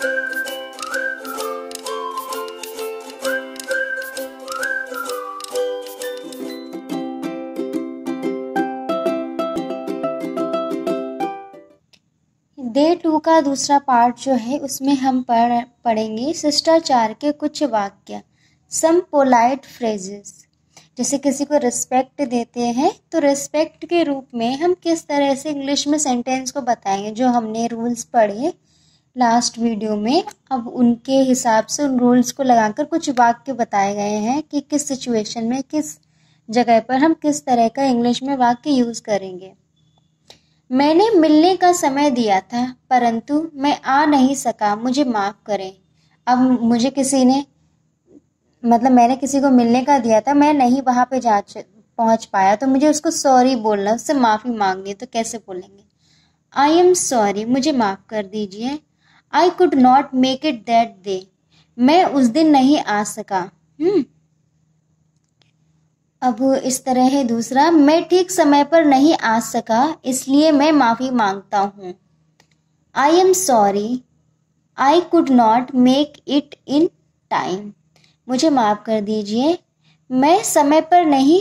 Day 2 का दूसरा part जो है उसमें हम पढ़ेंगे शिष्टाचार के कुछ वाक्य, सम पोलाइट फ्रेजेस। जैसे किसी को रिस्पेक्ट देते हैं तो रिस्पेक्ट के रूप में हम किस तरह से इंग्लिश में सेंटेंस को बताएंगे, जो हमने रूल्स पढ़े लास्ट वीडियो में। अब उनके हिसाब से उन रूल्स को लगाकर कुछ वाक्य बताए गए हैं कि किस सिचुएशन में किस जगह पर हम किस तरह का इंग्लिश में वाक्य यूज़ करेंगे। मैंने मिलने का समय दिया था परंतु मैं आ नहीं सका, मुझे माफ़ करें। अब मुझे किसी ने मैंने किसी को मिलने का दिया था, मैं नहीं वहाँ पे पहुँच पाया, तो मुझे उसको सॉरी बोलना, उससे माफ़ी मांगनी। तो कैसे बोलेंगे? आई एम सॉरी, मुझे माफ़ कर दीजिए। I could not make it that day, मैं उस दिन नहीं आ सका। अब इस तरह है दूसरा, मैं ठीक समय पर नहीं आ सका इसलिए मैं माफ़ी मांगता हूँ। I am sorry, I could not make it in time, मुझे माफ़ कर दीजिए, मैं समय पर नहीं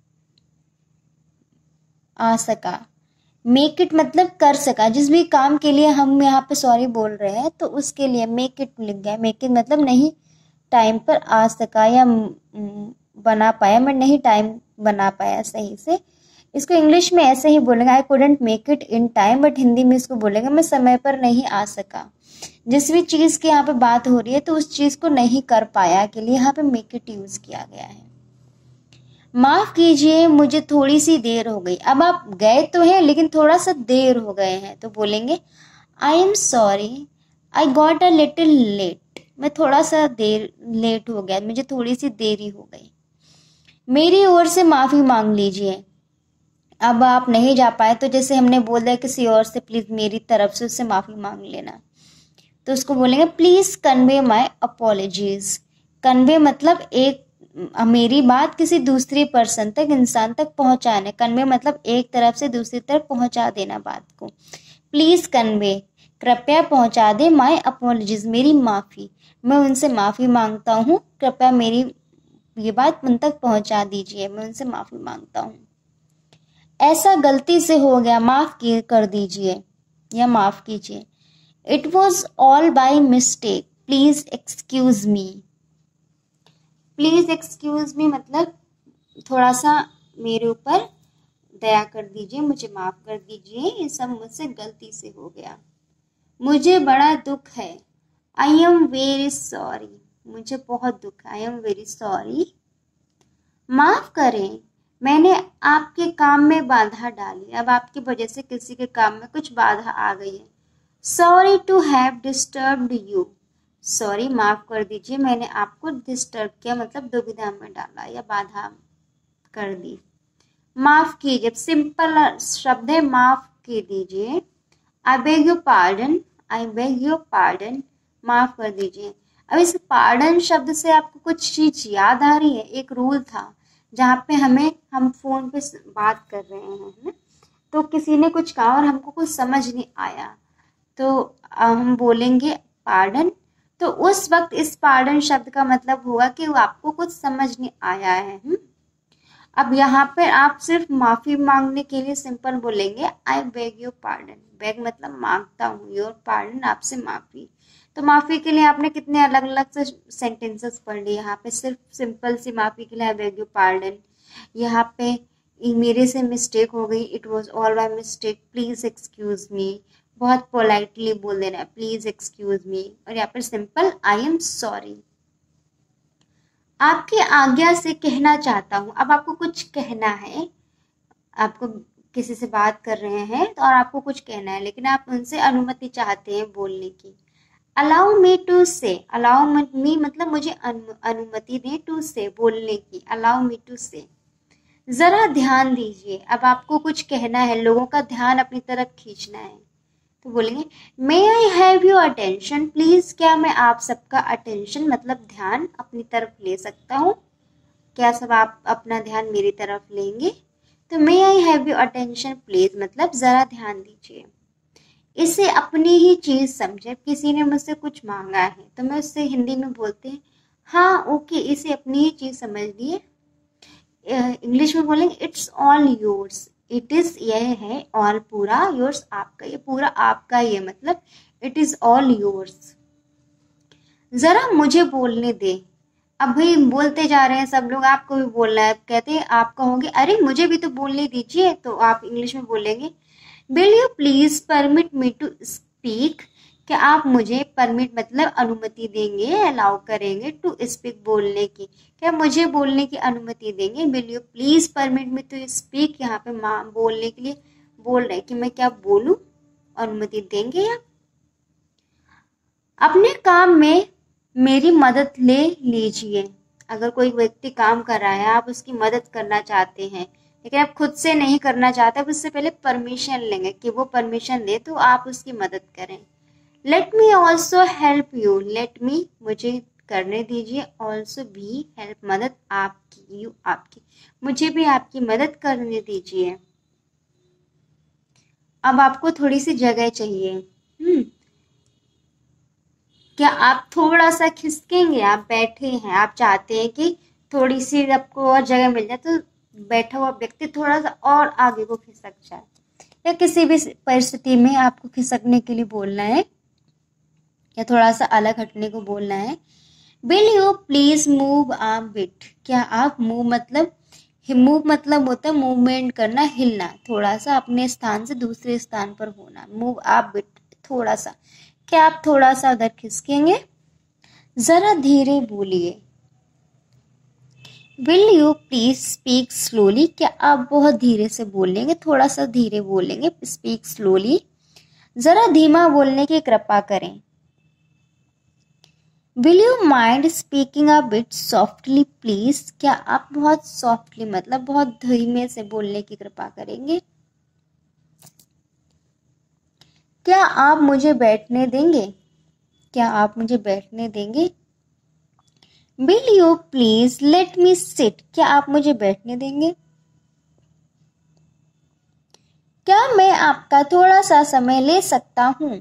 आ सका। मेक इट मतलब कर सका, जिस भी काम के लिए हम यहाँ पे सॉरी बोल रहे हैं तो उसके लिए मेक इट लिख गया। मेक इट मतलब नहीं टाइम पर आ सका या बना पाया, मैं नहीं टाइम बना पाया सही से। इसको इंग्लिश में ऐसे ही बोलेंगे, I couldn't make it in time, but Hindi में इसको बोलेंगे मैं समय पर नहीं आ सका। जिस भी चीज़ की यहाँ पे बात हो रही है तो उस चीज़ को नहीं कर पाया के लिए यहाँ पे मेक इट यूज़ किया गया है। माफ़ कीजिए, मुझे थोड़ी सी देर हो गई। अब आप गए तो हैं लेकिन थोड़ा सा देर हो गए हैं, तो बोलेंगे I am sorry, I got a little late, मैं थोड़ा सा देर लेट हो गया, मुझे थोड़ी सी देरी हो गई। मेरी ओर से माफ़ी मांग लीजिए। अब आप नहीं जा पाए तो जैसे हमने बोल दिया किसी और से, प्लीज़ मेरी तरफ से उससे माफ़ी मांग लेना, तो उसको बोलेंगे please convey my apologies. Convey मतलब एक मेरी बात किसी दूसरी पर्सन तक, इंसान तक पहुंचाने। कन्वे मतलब एक तरफ से दूसरी तरफ पहुंचा देना बात को। प्लीज़ कन्वे, कृपया पहुंचा दे, माई अपॉलॉजीज़, मेरी माफ़ी, मैं उनसे माफ़ी मांगता हूँ, कृपया मेरी ये बात उन तक पहुंचा दीजिए, मैं उनसे माफ़ी मांगता हूँ। ऐसा गलती से हो गया, कर दीजिए या माफ़ कीजिए। It was all by mistake, please excuse me. Please excuse me मतलब थोड़ा सा मेरे ऊपर दया कर दीजिए, मुझे माफ़ कर दीजिए, ये सब मुझसे गलती से हो गया। मुझे बड़ा दुख है, आई एम वेरी सॉरी, मुझे बहुत दुख है, आई एम वेरी सॉरी। माफ़ करें, मैंने आपके काम में बाधा डाली। अब आपकी वजह से किसी के काम में कुछ बाधा आ गई है। Sorry to have disturbed you, sorry माफ़ कर दीजिए, मैंने आपको डिस्टर्ब किया मतलब दुविधा में डाला या बाधा कर दी। माफ़ कीजिए, सिंपल शब्द है, माफ़ की दीजिए। I beg your pardon, I beg your pardon, माफ़ कर दीजिए। अब इस पार्डन शब्द से आपको कुछ चीज़ याद आ रही है? एक रूल था जहाँ पे हम फ़ोन पे बात कर रहे हैं, है ना, तो किसी ने कुछ कहा और हमको कुछ समझ नहीं आया तो हम बोलेंगे पार्डन। तो उस वक्त इस पार्डन शब्द का मतलब होगा कि आपको कुछ समझ नहीं आया है। अब यहाँ पे आप सिर्फ माफ़ी मांगने के लिए सिंपल बोलेंगे I beg your pardon. Beg मतलब मांगता हूँ, योर पार्डन आपसे माफ़ी। तो माफ़ी के लिए आपने कितने अलग अलग से सेंटेंसेस पढ़ लिए। यहाँ पे सिर्फ सिंपल सी माफ़ी के लिए आई बेग योर पार्डन। यहाँ पे मेरे से मिस्टेक हो गई, it was all by mistake, please excuse me, बहुत पोलाइटली बोल देना है प्लीज़ एक्सक्यूज़ मी। और यहाँ पर सिंपल आई एम सॉरी। आपकी आज्ञा से कहना चाहता हूँ। अब आपको कुछ कहना है, आपको किसी से बात कर रहे हैं तो और आपको कुछ कहना है लेकिन आप उनसे अनुमति चाहते हैं बोलने की। Allow me to say, allow me मतलब मुझे अनुमति दें, टू से बोलने की, अलाउ मी टू से। ज़रा ध्यान दीजिए, अब आपको कुछ कहना है, लोगों का ध्यान अपनी तरफ खींचना है तो बोलेंगे may I have your attention please, क्या मैं आप सबका अटेंशन मतलब ध्यान अपनी तरफ ले सकता हूँ? क्या सब आप अपना ध्यान मेरी तरफ लेंगे? तो may I have your attention please मतलब ज़रा ध्यान दीजिए। इसे अपनी ही चीज समझे। किसी ने मुझसे कुछ मांगा है तो मैं उससे हिंदी में बोलते हैं हाँ ओके, इसे अपनी ही चीज समझ लिए। इंग्लिश में बोलेंगे it's all yours. It is यह है, ऑल पूरा, योर्स आपका, ये पूरा आपका ही है, मतलब इट इज ऑल योर्स। जरा मुझे बोलने दे। अब भाई बोलते जा रहे हैं सब लोग, आपको भी बोलना है। कहते हैं आप कहोगे अरे मुझे भी तो बोलने दीजिए, तो आप इंग्लिश में बोलेंगे will you please permit me to speak. क्या आप मुझे परमिट मतलब अनुमति देंगे, अलाउ करेंगे टू स्पीक बोलने की। क्या मुझे बोलने की अनुमति देंगे। Will you please permit me to speak, यहाँ पे माँ बोलने के लिए बोल रहे हैं कि मैं क्या बोलूं, अनुमति देंगे आप। अपने काम में मेरी मदद ले लीजिए। अगर कोई व्यक्ति काम कर रहा है, आप उसकी मदद करना चाहते हैं, लेकिन आप खुद से नहीं करना चाहते, आप उससे पहले परमिशन लेंगे कि वो परमिशन दे तो आप उसकी मदद करें। Let me also help you. Let me मुझे करने दीजिए, ऑल्सो भी हेल्प मदद आपकी, यू आपकी, मुझे भी आपकी मदद करने दीजिए। अब आपको थोड़ी सी जगह चाहिए। क्या आप थोड़ा सा खिसकेंगे। आप बैठे हैं, आप चाहते हैं कि थोड़ी सी आपको और जगह मिल जाए, तो बैठा हुआ व्यक्ति थोड़ा सा और आगे को खिसक जाए, या किसी भी परिस्थिति में आपको खिसकने के लिए बोलना है या थोड़ा सा अलग हटने को बोलना है। Will you please move a bit. क्या आप मूव मतलब होता है मूवमेंट करना, हिलना, थोड़ा सा अपने स्थान से दूसरे स्थान पर होना। मूव अ बिट, थोड़ा सा। क्या आप थोड़ा सा उधर खिसकेंगे। जरा धीरे बोलिए। Will you please speak slowly. क्या आप बहुत धीरे से बोलेंगे, थोड़ा सा धीरे बोलेंगे। Speak slowly. जरा धीमा बोलने की कृपा करें। Will you mind speaking a bit softly please. क्या आप बहुत सॉफ्टली मतलब बहुत धीमे से बोलने की कृपा करेंगे। क्या आप मुझे बैठने देंगे। क्या आप मुझे बैठने देंगे। Will you please let me sit. क्या आप मुझे बैठने देंगे। क्या मैं आपका थोड़ा सा समय ले सकता हूँ।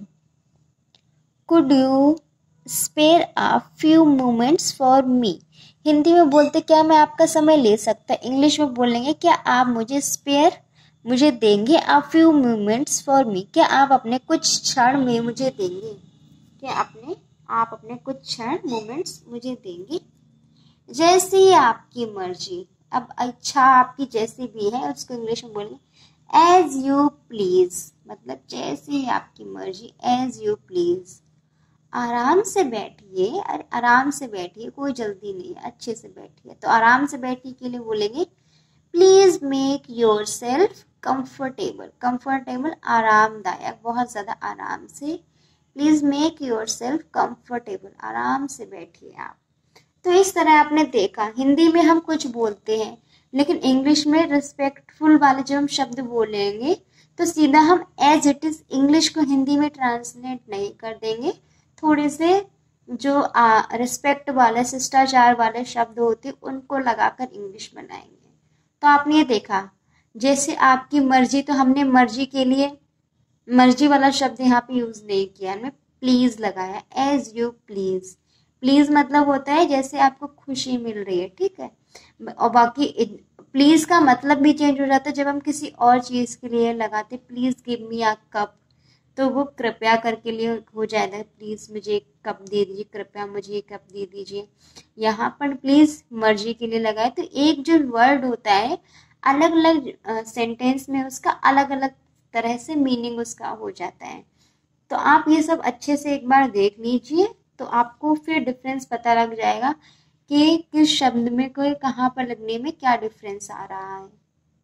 Could you spare a few moments for me. Hindi में बोलते क्या मैं आपका समय ले सकता। इंग्लिश में बोलेंगे क्या आप मुझे स्पेयर मुझे देंगे a few moments for me. क्या आप अपने कुछ क्षण में मुझे देंगे। क्या आप अपने कुछ क्षण मोमेंट्स मुझे देंगे। जैसी आपकी मर्जी। अब इच्छा आपकी जैसी भी है उसको इंग्लिश में बोलेंगे एज यू प्लीज, मतलब जैसी आपकी मर्जी, एज यू प्लीज। आराम से बैठिए, आराम से बैठिए, कोई जल्दी नहीं है, अच्छे से बैठिए। तो आराम से बैठिए के लिए बोलेंगे please make yourself comfortable. Comfortable आरामदायक, बहुत ज्यादा आराम से। Please make yourself comfortable, आराम से बैठिए आप। तो इस तरह आपने देखा हिंदी में हम कुछ बोलते हैं, लेकिन इंग्लिश में रिस्पेक्टफुल वाले जब हम शब्द बोलेंगे तो सीधा हम एज इट इज इंग्लिश को हिंदी में ट्रांसलेट नहीं कर देंगे। थोड़े से जो रिस्पेक्ट वाले शिष्टाचार वाले शब्द होते उनको लगाकर इंग्लिश बनाएंगे। तो आपने ये देखा, जैसे आपकी मर्जी, तो हमने मर्जी के लिए मर्जी वाला शब्द यहाँ पे यूज नहीं किया, हमने प्लीज लगाया, एज यू प्लीज। प्लीज मतलब होता है जैसे आपको खुशी मिल रही है, ठीक है। और बाकी प्लीज का मतलब भी चेंज हो जाता है जब हम किसी और चीज के लिए लगाते please give me a cup, तो वो कृपया करके लिए हो जाएगा प्लीज मुझे एक कप दे दीजिए, कृपया मुझे एक कप दे दीजिए। यहाँ पर प्लीज मर्जी के लिए लगाए, तो एक जो वर्ड होता है अलग अलग सेंटेंस में उसका अलग अलग तरह से मीनिंग उसका हो जाता है। तो आप ये सब अच्छे से एक बार देख लीजिए, तो आपको फिर डिफरेंस पता लग जाएगा कि किस शब्द में कोई कहाँ पर लगने में क्या डिफरेंस आ रहा है।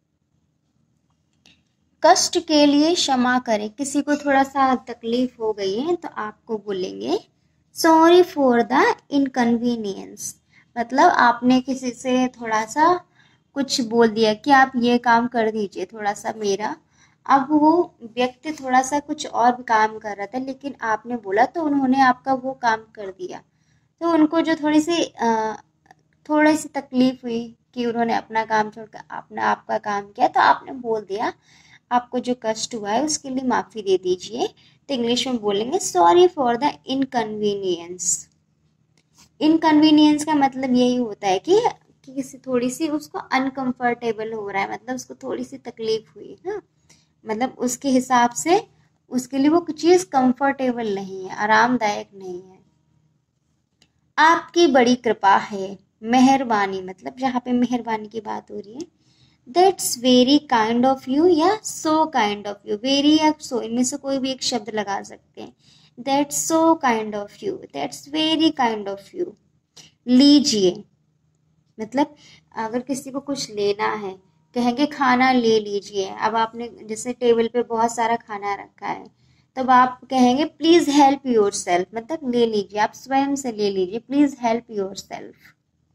कष्ट के लिए क्षमा करें। किसी को थोड़ा सा तकलीफ हो गई है तो आपको बोलेंगे सॉरी फॉर द इनकन्वीनियंस। मतलब आपने किसी से थोड़ा सा कुछ बोल दिया कि आप ये काम कर दीजिए थोड़ा सा मेरा। अब वो व्यक्ति थोड़ा सा कुछ और काम कर रहा था लेकिन आपने बोला तो उन्होंने आपका वो काम कर दिया, तो उनको जो थोड़ी सी तकलीफ हुई कि उन्होंने अपना काम छोड़कर आपने आपका काम किया, तो आपने बोल दिया आपको जो कष्ट हुआ है उसके लिए माफ़ी दे दीजिए। तो इंग्लिश में बोलेंगे sorry for the inconvenience. Inconvenience का मतलब यही होता है कि किसी थोड़ी सी उसको अनकंफर्टेबल हो रहा है, मतलब उसको थोड़ी सी तकलीफ हुई है, मतलब उसके हिसाब से उसके लिए वो चीज़ कंफर्टेबल नहीं है, आरामदायक नहीं है। आपकी बड़ी कृपा है, मेहरबानी मतलब जहाँ पे मेहरबानी की बात हो रही है। That's very kind of you या so kind of you, very या सो, इनमें से कोई भी एक शब्द लगा सकते हैं। That's so kind of you, that's very kind of you. लीजिए मतलब अगर किसी को कुछ लेना है, कहेंगे खाना ले लीजिए। अब आपने जैसे टेबल पे बहुत सारा खाना रखा है, तब आप कहेंगे प्लीज हेल्प योर सेल्फ, मतलब ले लीजिए, आप स्वयं से ले लीजिए, प्लीज हेल्प योर सेल्फ।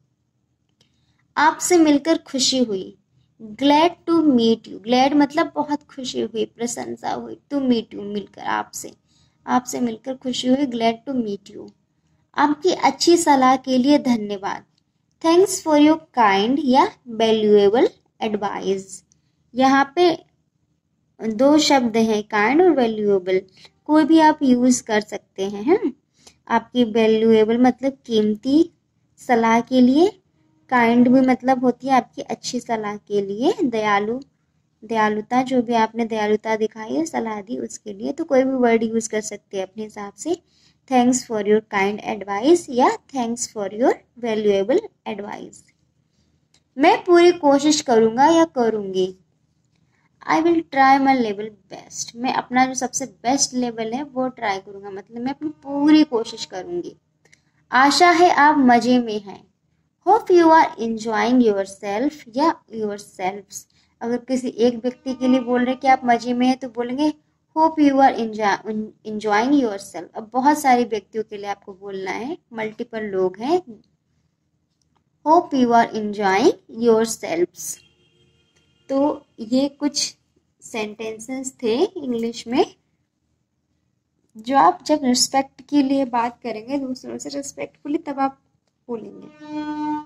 आपसे मिलकर खुशी हुई, glad to meet you, glad मतलब बहुत खुशी हुई, प्रशंसा हुई, टू मीट यू मिलकर, आपसे मिलकर खुशी हुई, ग्लैड टू मीट यू। आपकी अच्छी सलाह के लिए धन्यवाद, थैंक्स फॉर योर काइंड या वैल्यूएबल एडवाइस। यहाँ पे दो शब्द हैं, काइंड और वैल्यूएबल, कोई भी आप यूज कर सकते हैं। आपकी वैल्यूएबल मतलब कीमती सलाह के लिए, काइंड भी मतलब होती है आपकी अच्छी सलाह के लिए, दयालुता जो भी आपने दयालुता दिखाई है, सलाह दी उसके लिए, तो कोई भी वर्ड यूज कर सकते हैं अपने हिसाब से। Thanks for your kind advice या thanks for your valuable advice. मैं पूरी कोशिश करूँगा या करूँगी, I will try my level best, मैं अपना जो सबसे बेस्ट लेवल है वो ट्राई करूँगा, मतलब मैं अपनी पूरी कोशिश करूँगी। आशा है आप मज़े में हैं, hope you are enjoying yourself या योर सेल्फ्स। अगर किसी एक व्यक्ति के लिए बोल रहे कि आप मज़े में हैं तो बोलेंगे hope you are enjoying yourself. अब बहुत सारे व्यक्तियों के लिए आपको बोलना है, मल्टीपल लोग हैं, hope you are enjoying yourselves. तो ये कुछ सेंटेंसेस थे इंग्लिश में जो आप जब रिस्पेक्ट के लिए बात करेंगे दूसरों से रिस्पेक्टफुली तब आप बोलेंगे।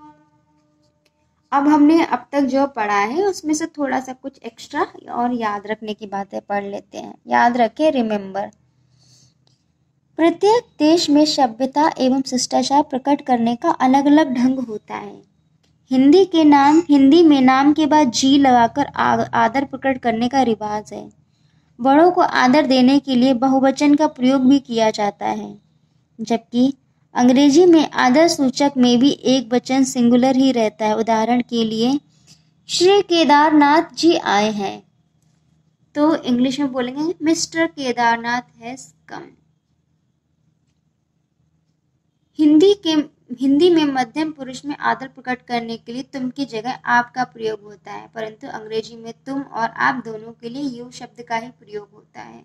अब हमने अब तक जो पढ़ा है उसमें से थोड़ा सा कुछ एक्स्ट्रा और याद रखने की बातें पढ़ लेते हैं। याद रखें, रिमेंबर, प्रत्येक देश में सभ्यता एवं शिष्टाचार प्रकट करने का अलग अलग ढंग होता है। हिंदी में नाम के बाद जी लगाकर आदर प्रकट करने का रिवाज है। बड़ों को आदर देने के लिए बहुवचन का प्रयोग भी किया जाता है, जबकि अंग्रेजी में आदर सूचक में भी एक वचन सिंगुलर ही रहता है। उदाहरण के लिए श्री केदारनाथ जी आए हैं, तो इंग्लिश में बोलेंगे mister Kedarnath has come. Hindi में मध्यम पुरुष में आदर प्रकट करने के लिए तुम की जगह आप का प्रयोग होता है, परंतु अंग्रेजी में तुम और आप दोनों के लिए यू शब्द का ही प्रयोग होता है।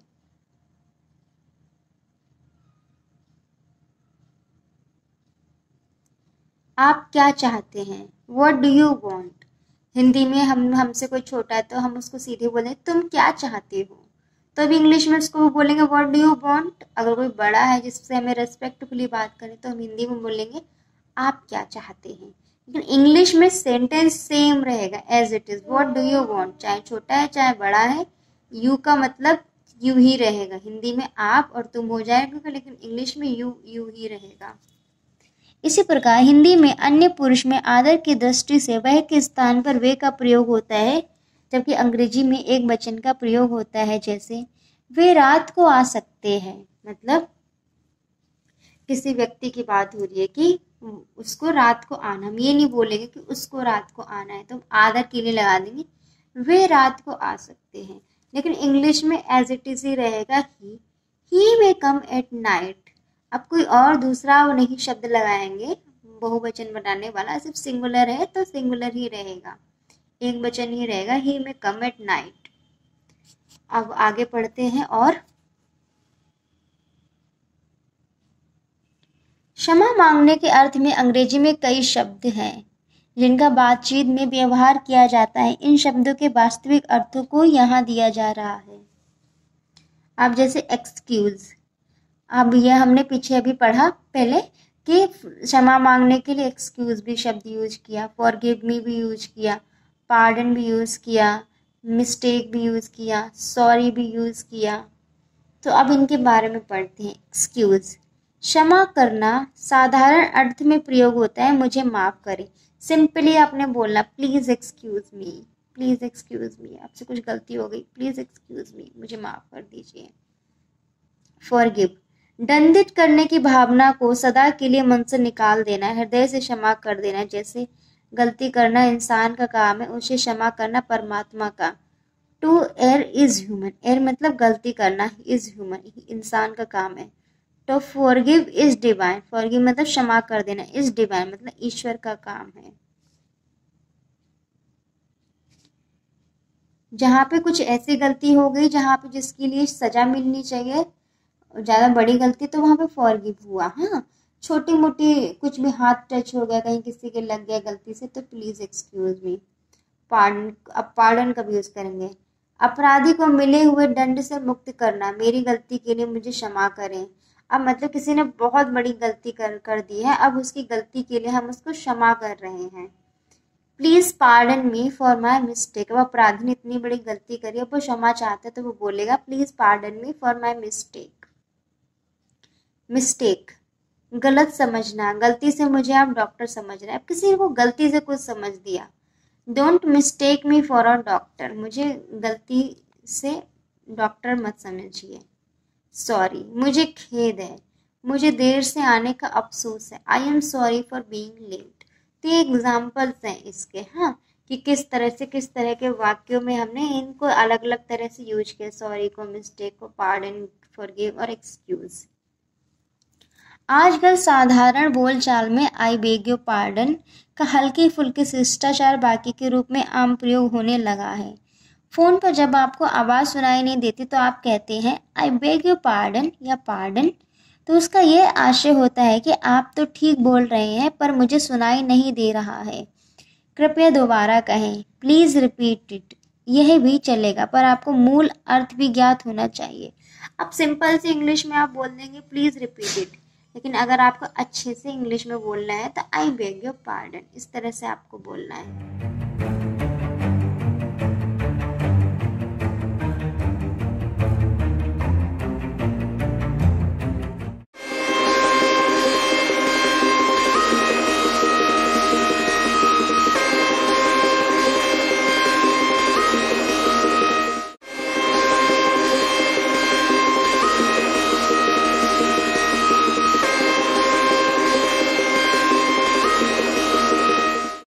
आप क्या चाहते हैं, what do you want. Hindi में हमसे कोई छोटा है तो हम उसको सीधे बोलेंगे तुम क्या चाहते हो, तो अभी इंग्लिश में उसको बोलेंगे व्हाट डू यू वांट। अगर कोई बड़ा है जिससे हमें रेस्पेक्टफुली बात करें तो हम हिंदी में बोलेंगे आप क्या चाहते हैं। लेकिन इंग्लिश में सेंटेंस सेम रहेगा as it is, what do you want, चाहे छोटा है चाहे बड़ा है, यू का मतलब यू ही रहेगा। हिंदी में आप और तुम हो जाएगा, लेकिन इंग्लिश में यू ही रहेगा। इसी प्रकार हिंदी में अन्य पुरुष में आदर की दृष्टि से वह के स्थान पर वे का प्रयोग होता है, जबकि अंग्रेजी में एक वचन का प्रयोग होता है, जैसे वे रात को आ सकते हैं। मतलब किसी व्यक्ति की बात हो रही है कि उसको रात को आना, हम ये नहीं बोलेंगे कि उसको रात को आना है, तो आदर के लिए लगा देंगे वे रात को आ सकते हैं। लेकिन इंग्लिश में एज इट इज ही रहेगा ही मे कम एट नाइट। अब कोई और दूसरा नहीं शब्द लगाएंगे बहुवचन बनाने वाला, सिर्फ सिंगुलर है तो सिंगुलर ही रहेगा, एक वचन ही रहेगा, ही मे कम एट नाइट। अब आगे पढ़ते हैं। और क्षमा मांगने के अर्थ में अंग्रेजी में कई शब्द हैं जिनका बातचीत में व्यवहार किया जाता है। इन शब्दों के वास्तविक अर्थों को यहाँ दिया जा रहा है। अब जैसे एक्सक्यूज, अब यह हमने पीछे अभी पढ़ा पहले कि क्षमा मांगने के लिए एक्सक्यूज भी शब्द यूज किया, फॉरगिव मी भी यूज किया, पार्डन भी यूज किया, मिस्टेक भी यूज़ किया, सॉरी भी यूज़ किया। तो अब इनके बारे में पढ़ते हैं। एक्सक्यूज़, क्षमा करना साधारण अर्थ में प्रयोग होता है मुझे माफ़ करें। सिंपली आपने बोलना please excuse me, please excuse me, आपसे कुछ गलती हो गई, प्लीज़ एक्सक्यूज़ मी, मुझे माफ़ कर दीजिए। फॉरगिव, दंडित करने की भावना को सदा के लिए मन से निकाल देना, हृदय से क्षमा कर देना। जैसे गलती करना इंसान का काम है, उसे क्षमा करना परमात्मा का। To err is human, err मतलब गलती करना, इज ह्यूमन इंसान का काम है। तो फॉरगिव इज डिवाइन, फॉरगिव मतलब क्षमा कर देना, इज डिवाइन मतलब ईश्वर का काम है। जहाँ पे कुछ ऐसी गलती हो गई जहाँ पे जिसके लिए सजा मिलनी चाहिए, ज़्यादा बड़ी गलती, तो वहाँ पे फॉरगिव हुआ। हाँ, छोटी मोटी कुछ भी हाथ टच हो गया, कहीं किसी के लग गया गलती से, तो प्लीज़ एक्सक्यूज मी, पार्डन। अब पार्डन कब यूज़ करेंगे? अपराधी को मिले हुए दंड से मुक्त करना, मेरी गलती के लिए मुझे क्षमा करें। अब मतलब किसी ने बहुत बड़ी गलती कर दी है, अब उसकी गलती के लिए हम उसको क्षमा कर रहे हैं। Please pardon me for my mistake, अब अपराधी ने इतनी बड़ी गलती करी, अब वो क्षमा चाहते तो वो बोलेगा please pardon me for my mistake. Mistake, गलत समझना, गलती से मुझे आप डॉक्टर समझ रहे हैं। अब किसी को गलती से कुछ समझ दिया, don't mistake me for a doctor, मुझे गलती से डॉक्टर मत समझिए। सॉरी, मुझे खेद है, मुझे देर से आने का अफसोस है। I am sorry for being late. तो ये एग्जाम्पल्स हैं इसके, हाँ, कि किस तरह के वाक्यों में हमने इनको अलग अलग तरह से यूज किया, सॉरी को, मिस्टेक को, पार्डन, फॉरगिव और एक्सक्यूज। आजकल साधारण बोलचाल में आई बेग योर पार्डन का हल्के फुल्के शिष्टाचार बाकी के रूप में आम प्रयोग होने लगा है। फ़ोन पर जब आपको आवाज़ सुनाई नहीं देती तो आप कहते हैं आई बेग योर पार्डन या पार्डन, तो उसका ये आशय होता है कि आप तो ठीक बोल रहे हैं पर मुझे सुनाई नहीं दे रहा है, कृपया दोबारा कहें, प्लीज़ रिपीट इट। यह भी चलेगा पर आपको मूल अर्थ भी ज्ञात होना चाहिए। अब सिंपल से इंग्लिश में आप बोल देंगे प्लीज़ रिपीट इट, लेकिन अगर आपको अच्छे से इंग्लिश में बोलना है तो आई बेग योर पार्डन, इस तरह से आपको बोलना है।